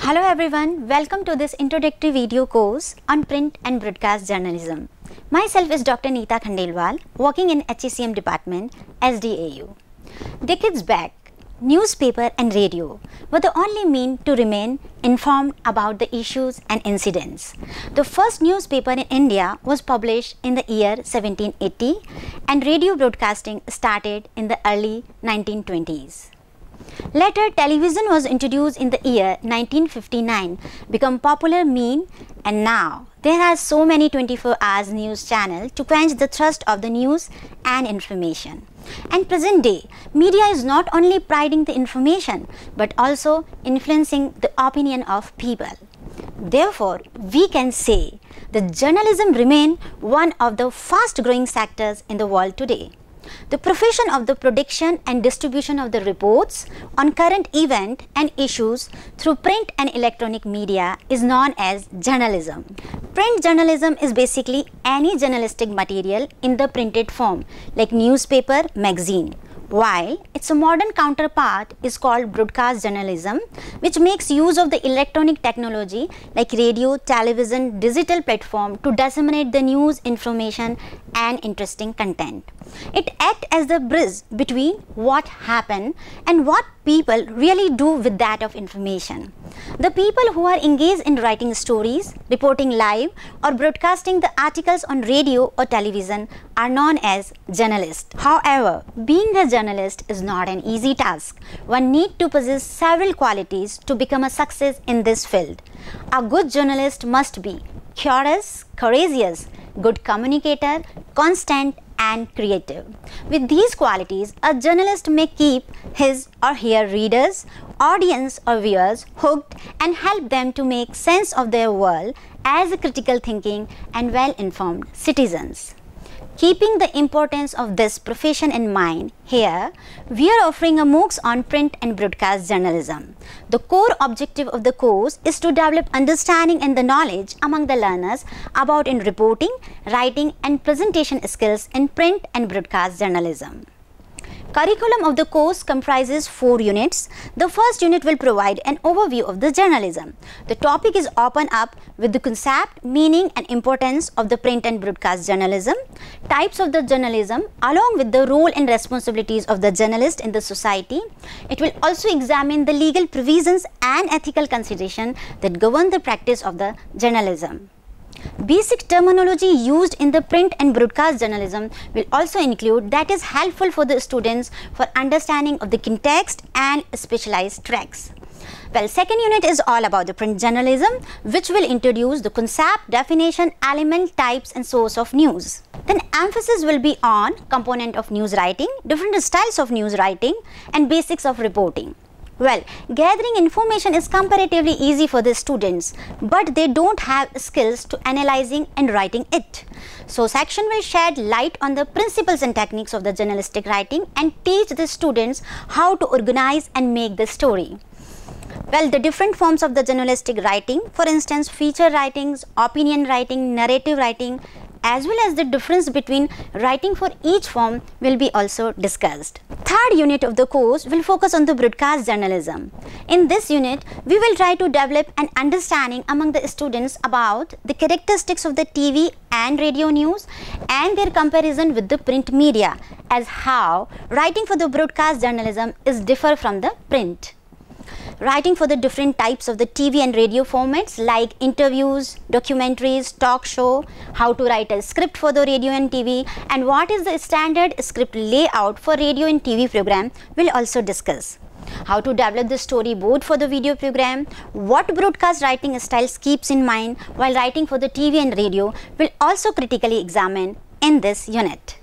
Hello everyone, welcome to this introductory video course on print and broadcast journalism. Myself is Dr. Neeta Khandelwal, working in HECM department, SDAU. Decades back, newspaper and radio were the only means to remain informed about the issues and incidents. The first newspaper in India was published in the year 1780 and radio broadcasting started in the early 1920s. Later, television was introduced in the year 1959, become popular mean, and now there are so many 24 hours news channels to quench the thirst of the news and information. And present day, media is not only providing the information but also influencing the opinion of people. Therefore, we can say that journalism remains one of the fast growing sectors in the world today. The profession of the production and distribution of the reports on current event and issues through print and electronic media is known as journalism. Print journalism is basically any journalistic material in the printed form like newspaper, magazine, while its modern counterpart is called broadcast journalism, which makes use of the electronic technology like radio, television, digital platform to disseminate the news, information and interesting content. It acts as the bridge between what happened and what people really do with that of information. The people who are engaged in writing stories, reporting live or broadcasting the articles on radio or television are known as journalists. However, being a journalist is not an easy task. One needs to possess several qualities to become a success in this field. A good journalist must be curious, courageous, good communicator, constant and creative. With these qualities, a journalist may keep his or her readers, audience or viewers hooked and help them to make sense of their world as critical thinking and well-informed citizens. Keeping the importance of this profession in mind, here we are offering a MOOCs on print and broadcast journalism. The core objective of the course is to develop understanding and the knowledge among the learners about in reporting, writing and presentation skills in print and broadcast journalism. Curriculum of the course comprises 4 units. The first unit will provide an overview of the journalism. The topic is open up with the concept, meaning and importance of the print and broadcast journalism, types of the journalism along with the role and responsibilities of the journalist in the society. It will also examine the legal provisions and ethical consideration that govern the practice of the journalism. Basic terminology used in the print and broadcast journalism will also include that is helpful for the students for understanding of the context and specialized tracks. Well, second unit is all about the print journalism, which will introduce the concept, definition, element, types and source of news. Then emphasis will be on component of news writing, different styles of news writing and basics of reporting. Well, gathering information is comparatively easy for the students, but they don't have skills to analyzing and writing it. So, section will shed light on the principles and techniques of the journalistic writing and teach the students how to organize and make the story. Well, the different forms of the journalistic writing, for instance, feature writings, opinion writing, narrative writing, as well as the difference between writing for each form will be also discussed. Third unit of the course will focus on the broadcast journalism. In this unit, we will try to develop an understanding among the students about the characteristics of the TV and radio news and their comparison with the print media, as how writing for the broadcast journalism is differ from the print. Writing for the different types of the TV and radio formats like interviews, documentaries, talk show, how to write a script for the radio and TV, and what is the standard script layout for radio and TV program will also discuss. How to develop the storyboard for the video program, what broadcast writing styles keeps in mind while writing for the TV and radio will also critically examine in this unit.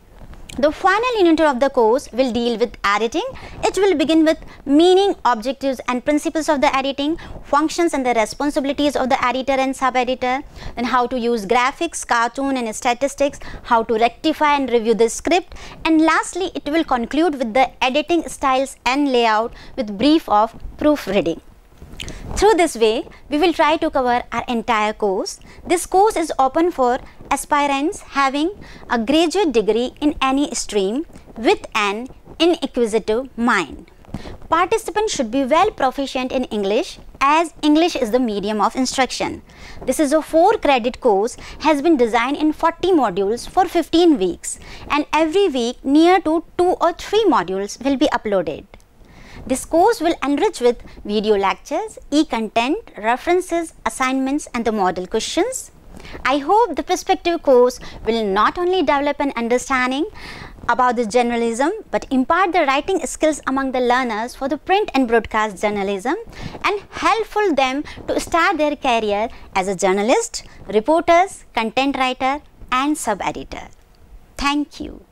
The final unit of the course will deal with editing. It will begin with meaning, objectives and principles of the editing, functions and the responsibilities of the editor and sub-editor, then how to use graphics, cartoon and statistics, how to rectify and review the script, and lastly it will conclude with the editing styles and layout with brief of proofreading. Through this way, we will try to cover our entire course. This course is open for aspirants having a graduate degree in any stream with an inquisitive mind. Participants should be well proficient in English, as English is the medium of instruction. This is a 4-credit course, has been designed in 40 modules for 15 weeks, and every week near to 2 or 3 modules will be uploaded. This course will enrich with video lectures, e-content, references, assignments and the model questions. I hope the Perspective course will not only develop an understanding about the journalism but impart the writing skills among the learners for the print and broadcast journalism and helpful them to start their career as a journalist, reporters, content writer and sub-editor. Thank you.